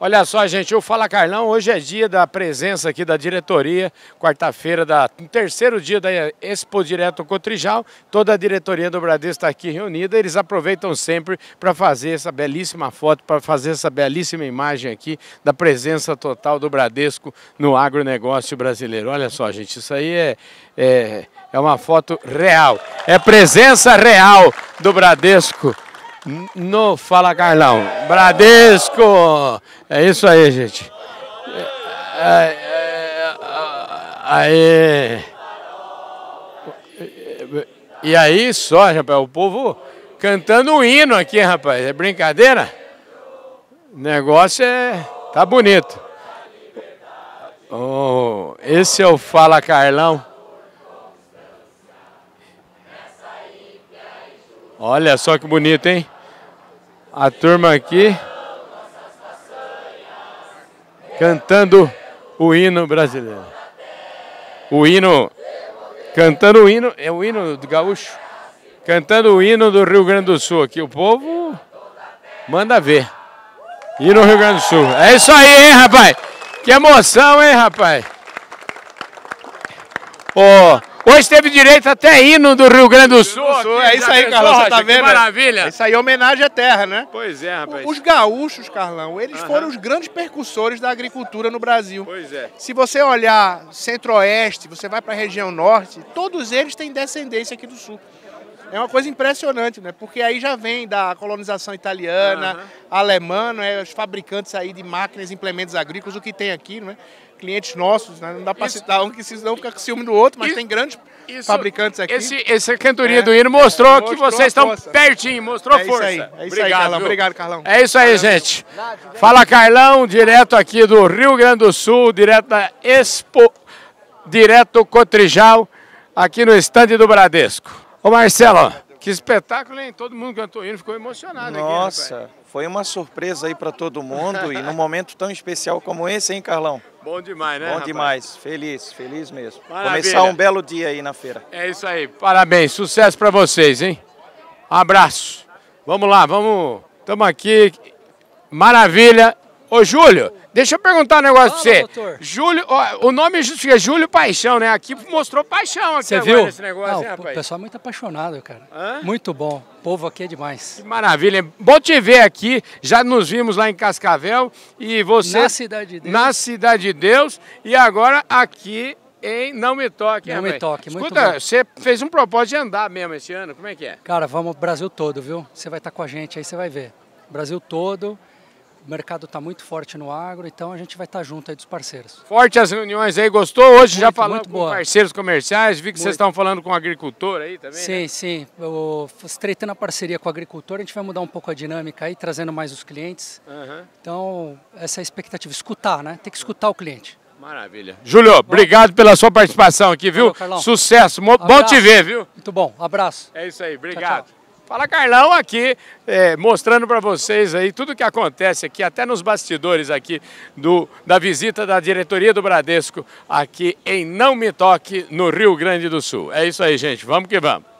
Olha só, gente, o Fala Carlão, hoje é dia da presença aqui da diretoria, quarta-feira, terceiro dia da Expo Direto Cotrijal. Toda a diretoria do Bradesco está aqui reunida, eles aproveitam sempre para fazer essa belíssima foto, para fazer essa belíssima imagem aqui da presença total do Bradesco no agronegócio brasileiro. Olha só, gente, isso aí é uma foto real, é presença real do Bradesco no Fala Carlão. Bradesco! É isso aí, gente. Aí. E aí só, rapaz, o povo cantando um hino aqui, rapaz. É brincadeira? O negócio tá bonito. Oh, esse é o Fala Carlão. Olha só que bonito, hein? A turma aqui cantando o hino brasileiro. O hino, cantando o hino, é o hino do gaúcho, cantando o hino do Rio Grande do Sul aqui. O povo manda ver. Hino do Rio Grande do Sul. É isso aí, hein, rapaz? Que emoção, hein, rapaz? Hoje teve direito até hino do Rio Grande do Sul. É isso aí, Carlão, você tá vendo? Que maravilha. Isso aí é homenagem à terra, né? Pois é, rapaz. Os gaúchos, Carlão, eles foram os grandes percussores da agricultura no Brasil. Pois é. Se você olhar centro-oeste, você vai para a região norte, todos eles têm descendência aqui do sul. É uma coisa impressionante, né? Porque aí já vem da colonização italiana, alemã, né? Os fabricantes aí de máquinas e implementos agrícolas, o que tem aqui, né? Clientes nossos, né? Não dá para citar um que não fica com ciúme do outro, mas tem grandes fabricantes aqui. Essa cantoria do hino mostrou que vocês estão pertinho, mostrou força. É isso aí, Carlão. Obrigado, Carlão. É isso aí, gente. Fala Carlão, direto aqui do Rio Grande do Sul, direto da Expo Direto Cotrijal, aqui no estande do Bradesco. Ô Marcelo, que espetáculo, hein? Todo mundo cantou hino, ficou emocionado. Nossa, aqui, foi uma surpresa aí para todo mundo e num momento tão especial como esse, hein, Carlão? Bom demais, né, Bom rapaz? Demais, feliz mesmo. Maravilha. Começar um belo dia aí na feira. É isso aí, parabéns, sucesso para vocês, hein? Um abraço. Vamos lá, estamos aqui, maravilha. Ô, Júlio, deixa eu perguntar um negócio pra você. Doutor. Júlio, ó, o nome justifica Júlio Paixão, né? Aqui mostrou paixão aqui. Você agora viu? nesse negócio, hein, O rapaz? pessoal é muito apaixonado, cara. Hã? Muito bom. O povo aqui é demais. Que maravilha. Bom te ver aqui. Já nos vimos lá em Cascavel e você... Na Cidade de Deus. Na Cidade de Deus e agora aqui em Não Me Toque. Não rapaz. Me Toque, muito Escuta, bom. você fez um propósito de andar mesmo esse ano, como é que é? Cara, vamos pro Brasil todo, viu? Você vai estar com a gente aí, você vai ver. Brasil todo, o mercado está muito forte no agro, então a gente vai estar junto aí dos parceiros. Forte as reuniões aí, gostou? Hoje já falando muito com boa. parceiros comerciais, vi que vocês estão falando com o agricultor aí também, Sim, né? sim. Estreitando a parceria com o agricultor, a gente vai mudar um pouco a dinâmica aí, trazendo mais os clientes. Então, essa é a expectativa, escutar, né? Tem que escutar o cliente. Maravilha. Júlio, obrigado pela sua participação aqui, viu? Valeu, Carlão. Sucesso, bom te ver, viu? Muito bom, abraço. É isso aí, obrigado. Tchau, tchau. Fala Carlão aqui, mostrando para vocês aí tudo que acontece aqui, até nos bastidores aqui da visita da diretoria do Bradesco aqui em Não Me Toque, no Rio Grande do Sul. É isso aí, gente, vamos que vamos.